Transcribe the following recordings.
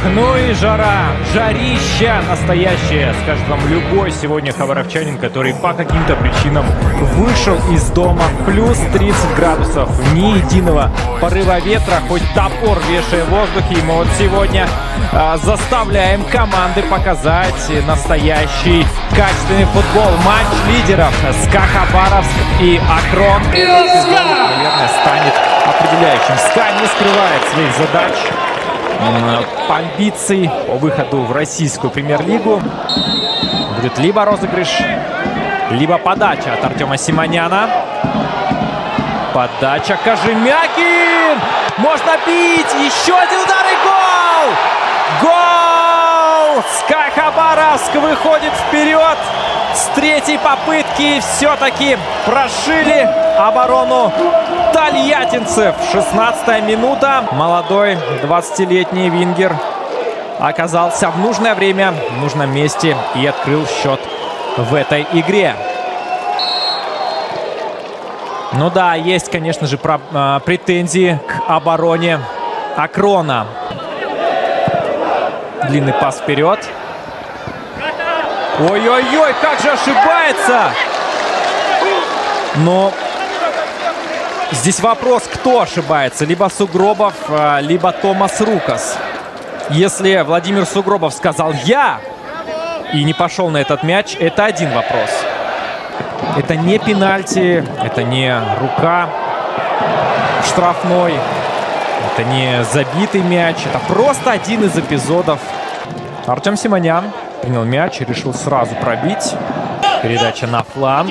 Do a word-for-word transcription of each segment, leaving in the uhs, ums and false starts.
Ну и жара, жарища настоящая, скажет вам любой сегодня хабаровчанин, который по каким-то причинам вышел из дома. Плюс тридцать градусов, ни единого порыва ветра, хоть топор вешая в воздухе. И мы вот сегодня а, заставляем команды показать настоящий качественный футбол. Матч лидеров СКА Хабаровск и Акрон, наверное, станет определяющим. СКА не скрывает своих задач, амбиций по выходу в российскую премьер-лигу. Будет либо розыгрыш, либо подача от Артема Симоняна. Подача Кожемякин! Можно бить! Еще один удар и гол! Гол! СКА Хабаровск выходит вперед. С третьей попытки все-таки прошили оборону тольяттинцев. шестнадцатая минута. Молодой двадцатилетний вингер оказался в нужное время, в нужном месте и открыл счет в этой игре. Ну да, есть, конечно же, про, э, претензии к обороне Акрона. Длинный пас вперед. Ой-ой-ой, как же ошибается! Но здесь вопрос, кто ошибается. Либо Сугробов, либо Томас Рукас. Если Владимир Сугробов сказал «я» и не пошел на этот мяч, это один вопрос. Это не пенальти, это не рука штрафной, это не забитый мяч. Это просто один из эпизодов. Артем Симонян принял мяч, решил сразу пробить. Передача на фланг.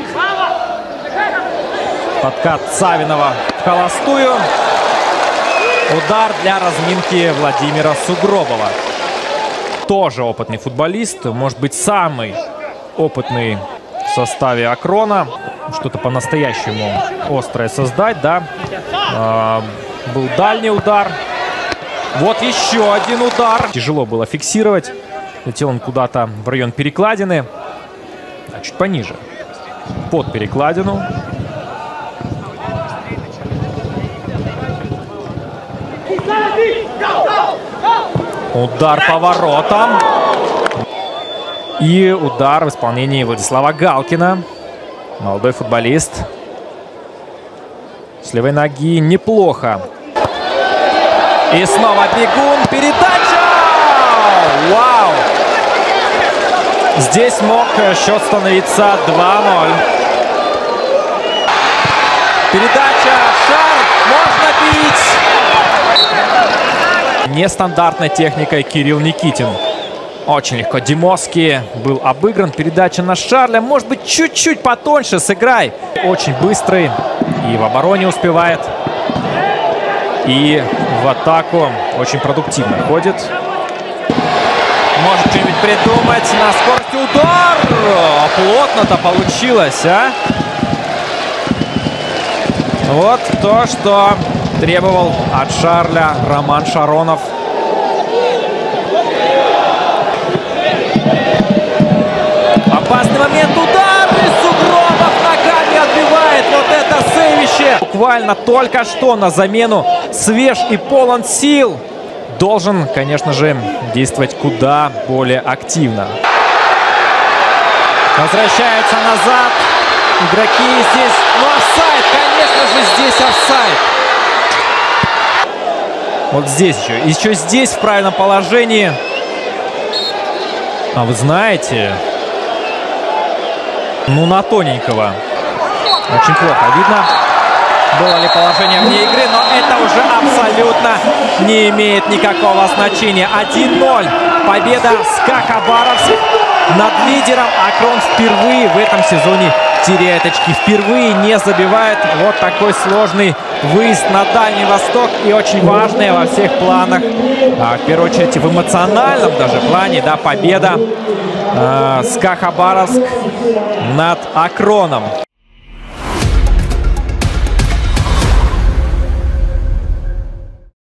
Подкат Савинова в холостую. Удар для разминки Владимира Сугробова. Тоже опытный футболист. Может быть, самый опытный в составе Акрона. Что-то по-настоящему острое создать, да. А, был дальний удар. Вот еще один удар. Тяжело было фиксировать. Летел он куда-то в район перекладины. А чуть пониже. Под перекладину. Удар по воротам. И удар в исполнении Владислава Галкина. Молодой футболист. С левой ноги неплохо. И снова бегун. Передача! Вау! Здесь мог счет становиться два ноль. Передача. Шар. Можно бить. Нестандартной техникой Кирилл Никитин. Очень легко. Демоский был обыгран. Передача на Шарля. Может быть, чуть-чуть потоньше сыграй. Очень быстрый. И в обороне успевает. И в атаку очень продуктивно ходит. Может что-нибудь придумать. На скорости удар. Плотно-то получилось, а? Вот то, что требовал от Шарля Роман Шаронов. Опасный момент. Удар. И Сугробов ногами отбивает. Вот это сейвище. Буквально только что на замену свеж и полон сил. Должен, конечно же, действовать куда более активно. Возвращаются назад. Игроки здесь. Ну, офсайд. Конечно же, здесь офсайд. Вот здесь еще. Еще здесь в правильном положении. А вы знаете, ну, на тоненького. Очень плохо видно. Было ли положение вне игры, но это уже абсолютно не имеет никакого значения. один ноль. Победа СКА Хабаровск над лидером. Акрон впервые в этом сезоне теряет очки. Впервые не забивает. Вот такой сложный выезд на Дальний Восток. И очень важная во всех планах. А, в первую очередь в эмоциональном даже плане, да, победа э, СКА Хабаровск над Акроном.